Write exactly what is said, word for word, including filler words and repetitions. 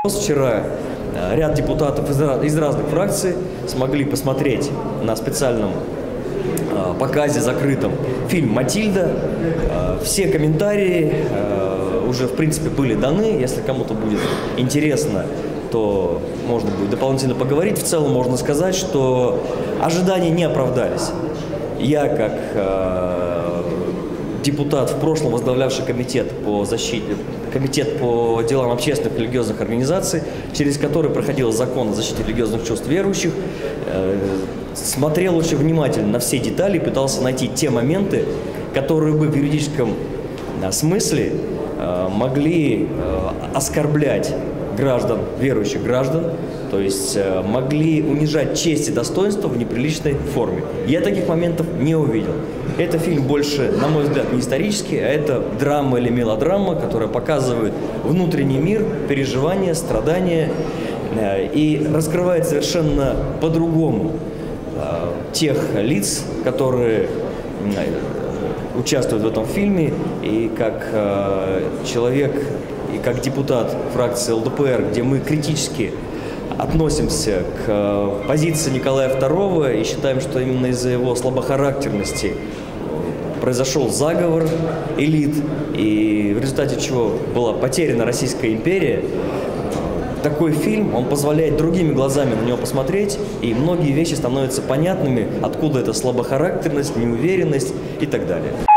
Вчера ряд депутатов из разных фракций смогли посмотреть на специальном показе закрытом фильм «Матильда». Все комментарии уже, в принципе, были даны. Если кому-то будет интересно, то можно будет дополнительно поговорить. В целом можно сказать, что ожидания не оправдались. Я, как депутат, в прошлом возглавлявший комитет по защите, комитет по делам общественных и религиозных организаций, через который проходил закон о защите религиозных чувств верующих, э, смотрел очень внимательно на все детали и пытался найти те моменты, которые бы в юридическом э, смысле э, могли э, оскорблять граждан, верующих граждан, то есть э, могли унижать честь и достоинство в неприличной форме. Я таких моментов не увидел. Это фильм больше, на мой взгляд, не исторический, а это драма или мелодрама, которая показывает внутренний мир, переживания, страдания э, и раскрывает совершенно по-другому э, тех лиц, которые э, участвуют в этом фильме, и как э, человек, и как депутат фракции эл дэ пэ эр, где мы критически относимся к позиции Николая второго и считаем, что именно из-за его слабохарактерности произошел заговор элит, и в результате чего была потеряна Российская империя. Такой фильм, он позволяет другими глазами на него посмотреть, и многие вещи становятся понятными, откуда эта слабохарактерность, неуверенность и так далее.